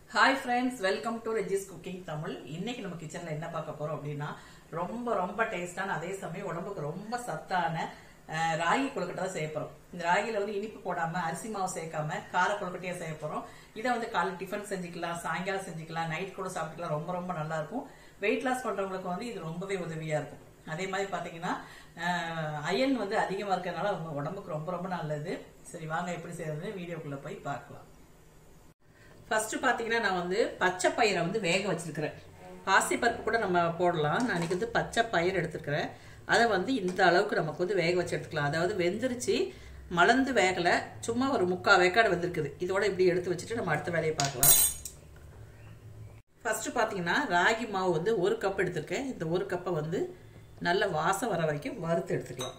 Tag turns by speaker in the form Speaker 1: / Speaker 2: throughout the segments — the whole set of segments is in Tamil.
Speaker 1: Hi friends, welcome to Regis Cooking Tamil. இன்னைக்கு நம்ம கிச்சன்ல என்ன பார்க்க போறோம் அப்படினா ரொம்ப டேஸ்டான அதே சமயம் உடம்புக்கு ரொம்ப சத்தான ராகி கொழுக்கட்டை தான் செய்ய போறோம். இந்த ராகில வந்து இனிப்பு போடாம அரிசி மாவு சேர்க்காம கார கொழுக்கட்டையா செய்ய போறோம். இத வந்து காலை டிஃபன் செஞ்சுக்கலாம், சாயங்காலம் செஞ்சுக்கலாம், நைட் கூட சாப்பிட்டுக்கலாம். ரொம்ப நல்லா இருக்கும். வெயிட் லாஸ் பண்றவங்களுக்கு வந்து இது ரொம்பவே உதவியா இருக்கும். அதே மாதிரி பாத்தீங்கன்னா அயன் வந்து அதிகமா இருக்கறனால உடம்புக்கு ரொம்ப நல்லது. சரி வாங்க எப்படி செய்யறது வீடியோக்குள்ள போய் பார்க்கலாம். ஃபர்ஸ்ட் பாத்தீங்கன்னா நான் வந்து பச்சை பயிரை வந்து வேக வச்சிருக்கிறேன். பாசி பருப்பு கூட நம்ம போடலாம். நான் இன்னைக்கு வந்து பச்சை பயிர் எடுத்துக்கிறேன். அதை வந்து இந்த அளவுக்கு நமக்கு வந்து வேக வச்சு எடுத்துக்கலாம். அதாவது வெந்துருச்சு, மலர்ந்து வேகல, சும்மா ஒரு 3/4 வேக்காடு வந்திருக்குது. இதோட இப்படி எடுத்து வச்சுட்டு நம்ம அடுத்த வேலையை பார்க்கலாம். ஃபர்ஸ்ட் பாத்தீங்கன்னா ராகி மாவு வந்து 1 கப் எடுத்திருக்கேன். இந்த 1 கப்பை வந்து நல்ல வாசம் வர வரைக்கும் வறுத்து எடுத்துக்கலாம்.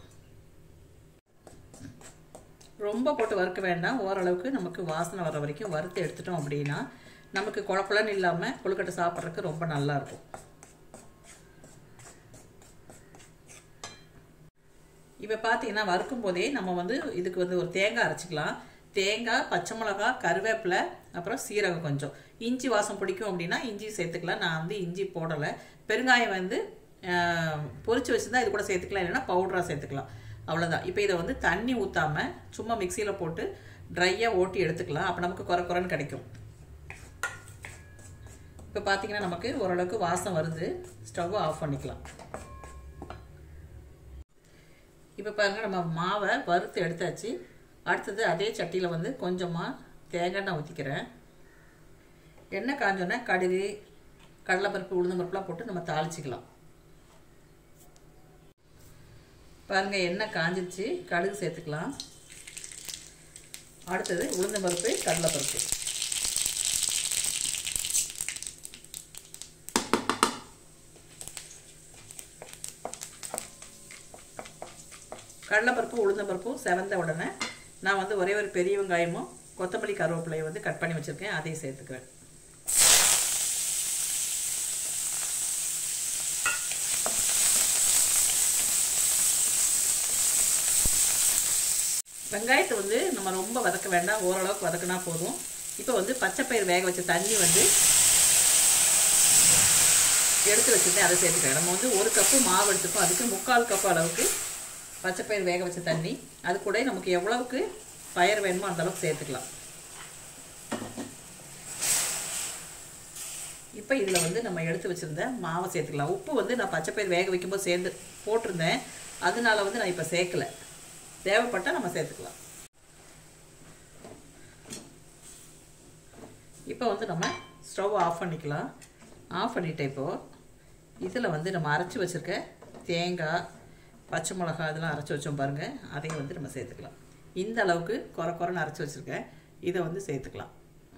Speaker 1: ரொம்ப போட்டு வறுக்க வேண்டாம், ஓரளவுக்கு நமக்கு வாசனை வர வரைக்கும் வறுத்து எடுத்துட்டோம் அப்படின்னா நமக்கு குழப்பலன்னு இல்லாம கொழுக்கட்டை சாப்பிட்றதுக்கு ரொம்ப நல்லா இருக்கும். இப்ப பாத்தீங்கன்னா வறுக்கும் போதே நம்ம வந்து இதுக்கு வந்து ஒரு தேங்காய் அரைச்சிக்கலாம். தேங்காய், பச்சை மிளகாய், கருவேப்பிலை, அப்புறம் சீரகம், கொஞ்சம் இஞ்சி வாசம் பிடிக்கும் அப்படின்னா இஞ்சி சேர்த்துக்கலாம். நான் வந்து இஞ்சி போடலை. பெருங்காயம் வந்து பொரிச்சு வச்சுருந்தா இது கூட சேர்த்துக்கலாம், இல்லைன்னா பவுடரா சேர்த்துக்கலாம். அவ்வளோதான். இப்போ இதை வந்து தண்ணி ஊற்றாம சும்மா மிக்சியில் போட்டு ட்ரையாக ஓட்டி எடுத்துக்கலாம். அப்போ நமக்கு குறைன்னு கிடைக்கும். இப்போ பார்த்தீங்கன்னா நமக்கு ஓரளவுக்கு வாசம் வருது. ஸ்டவ்வை ஆஃப் பண்ணிக்கலாம். இப்போ பாருங்க நம்ம மாவை வறுத்து எடுத்தாச்சு. அடுத்தது அதே சட்டியில் வந்து கொஞ்சமாக தேங்காய் எண்ணெய் ஊற்றிக்கிறேன். எண்ணெய் காஞ்சோன்னா கடுகு, கடலைப்பருப்பு, உளுந்தம்பருப்புலாம் போட்டு நம்ம தாளிச்சிக்கலாம். பாருங்க எண்ணெய் காஞ்சிருச்சு, கடுகு சேர்த்துக்கலாம். அடுத்தது உளுந்தம்பருப்பு, கடலைப்பருப்பு. கடலைப்பருப்பு, உளுந்தம்பருப்பும் செவந்த உடனே நான் வந்து ஒரே ஒரு பெரிய வெங்காயமும் கொத்தமல்லி, கருவேப்பிலையை வந்து கட் பண்ணி வச்சிருக்கேன், அதையும் சேர்த்துக்கிறேன். வெங்காயத்தை வந்து நம்ம ரொம்ப வதக்க வேண்டாம், ஓரளவுக்கு வதக்கினா போதும். இப்போ வந்து பச்சைப்பயிர் வேக வச்ச தண்ணி வந்து எடுத்து வச்சுருக்கேன், அதை சேர்த்துக்கிறேன். நம்ம வந்து 1 கப்பு மாவு எடுத்துப்போம், அதுக்கு 3/4 கப்பு அளவுக்கு பச்சைப்பயிர் வேக வச்ச தண்ணி. அது கூட நமக்கு எவ்வளவுக்கு பயிர் வேணுமோ அந்த அளவுக்கு சேர்த்துக்கலாம். இப்போ இதில் வந்து நம்ம எடுத்து வச்சுருந்த மாவை சேர்த்துக்கலாம். உப்பு வந்து நான் பச்சைப்பயிர் வேக வைக்கும்போது சேர்ந்து போட்டிருந்தேன், அதனால வந்து நான் இப்போ சேர்க்கலை. தேவைப்பட்டால் நம்ம சேர்த்துக்கலாம். இப்போ வந்து நம்ம ஸ்டவ் ஆஃப் பண்ணிக்கலாம். ஆஃப் பண்ணிட்டு இப்போ இதில் வந்து நம்ம அரைச்சி வச்சுருக்க தேங்காய், பச்சை மிளகாய் இதெல்லாம் அரைச்சி வச்சோம் பாருங்கள், அதையும் வந்து நம்ம சேர்த்துக்கலாம். இந்த அளவுக்கு குறைன்னு அரைச்சி வச்சுருக்கேன், இதை வந்து சேர்த்துக்கலாம்.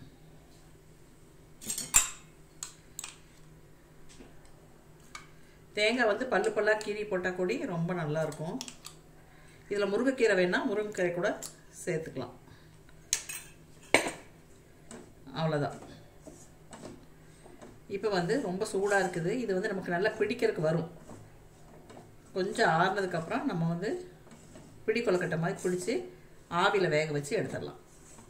Speaker 1: தேங்காய் வந்து பல்லாக கீறி போட்டால் கூடி ரொம்ப நல்லாயிருக்கும். இதில் முருங்கைக்கீரை வேணால் முருங்கைக்கீரை கூட சேர்த்துக்கலாம். அவ்வளோதான். இப்போ வந்து ரொம்ப சூடாக இருக்குது. இது வந்து நமக்கு நல்லா பிடிக்கிறதுக்கு வரும். கொஞ்சம் ஆறுனதுக்கப்புறம் நம்ம வந்து பிடி கொழுக்கட்டை மாதிரி பிடிச்சி ஆவியில் வேக வச்சு எடுத்துடலாம்.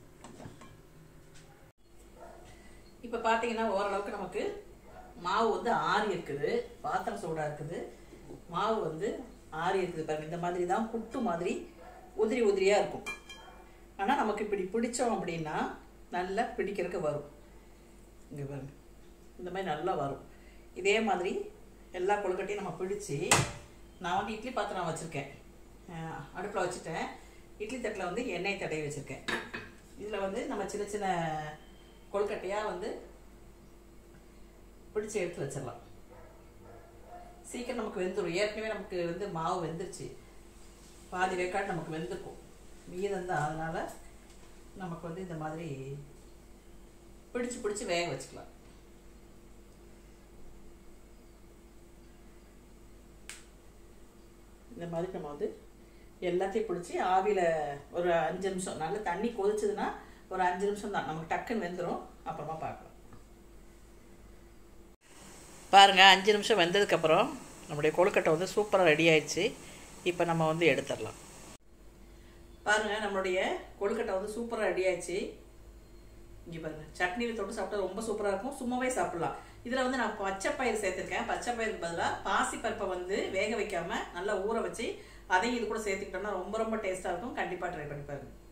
Speaker 1: இப்போ பார்த்தீங்கன்னா ஓரளவுக்கு நமக்கு மாவு வந்து ஆறி இருக்குது, பாத்திரம் சூடாக இருக்குது, மாவு வந்து ஆறி இருக்குது பாருங்க. இந்த மாதிரி தான் புட்டு மாதிரி உதிரியாக இருக்கும். ஆனால் நமக்கு இப்படி பிடிச்சோம் அப்படின்னா நல்லா பிடிக்கிறதுக்கு வரும். இங்கே பாருங்க, இந்த மாதிரி நல்லா வரும். இதே மாதிரி எல்லா கொழுக்கட்டையும் நம்ம பிடிச்சி, நான் வந்து இட்லி பாத்திரம் வச்சுருக்கேன், அடுப்பில் வச்சுட்டேன். இட்லி தட்டில் வந்து எண்ணெய் தடவி வச்சுருக்கேன். இதில் வந்து நம்ம சின்ன கொழுக்கட்டையாக வந்து பிடிச்சி எடுத்து வச்சிடலாம். சீக்கிரம் நமக்கு வெந்துடும். ஏற்கனவே நமக்கு வந்து மாவு வெந்துருச்சு, பாதி வேக்காடு நமக்கு வெந்திருக்கும், மீதம் தான். அதனால நமக்கு வந்து இந்த மாதிரி பிடிச்சு வேக வச்சுக்கலாம். இந்த மாதிரி நம்ம வந்து எல்லாத்தையும் பிடிச்சி ஆவியில் ஒரு 5 நிமிஷம், நல்லா தண்ணி கொதிச்சதுன்னா ஒரு 5 நிமிஷம் தான், நமக்கு டக்குன்னு வெந்துடும். அப்புறமா பார்க்கலாம். பாருங்க 5 நிமிஷம் வெந்ததுக்கப்புறம் நம்முடைய கொழுக்கட்டை வந்து சூப்பராக ரெடி ஆயிடுச்சு. இப்போ நம்ம வந்து எடுத்துடலாம். பாருங்க நம்மளுடைய கொழுக்கட்டை வந்து சூப்பராக ரெடி ஆயிடுச்சு. இங்கே பாருங்க, சட்னியில் தொட்டு சாப்பிட்டா ரொம்ப சூப்பராக இருக்கும். சும்மாவே சாப்பிடலாம். இதில் வந்து நான் பச்சை பயிர் சேர்த்துருக்கேன். பச்சை பயிருக்கு பதிலாக பாசிப்பருப்பை வந்து வேக வைக்காம நல்லா ஊற வச்சு அதையும் இது கூட சேர்த்துக்கிட்டோம்னா ரொம்ப ரொம்ப டேஸ்ட்டாக இருக்கும். கண்டிப்பாக ட்ரை பண்ணி பாருங்க.